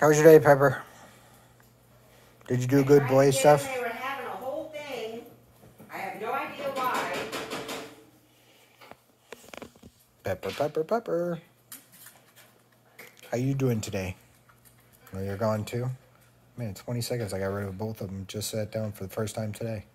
How was your day, Pepper? Did you do good boy stuff? They were having a whole thing. I have no idea why. Pepper. How you doing today? Oh, you're gone too? Man, 20 seconds. I got rid of both of them. Just sat down for the first time today.